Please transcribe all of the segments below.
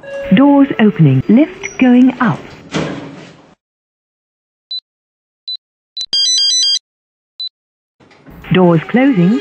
Doors opening. Lift going up. Doors closing.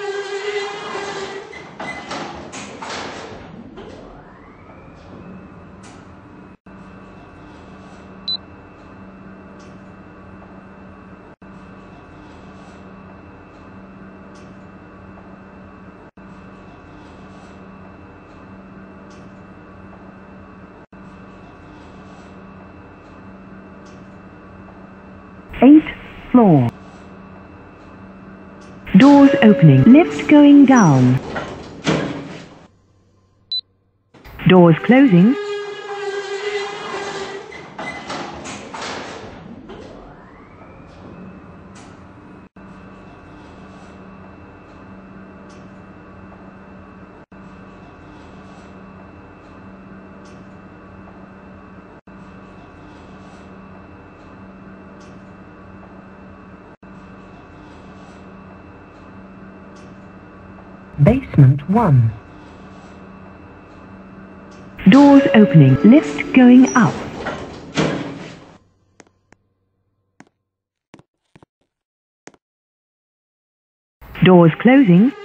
Eighth floor. Doors opening. Lift going down. Doors closing. Basement 1. Doors opening. Lift going up. Doors closing.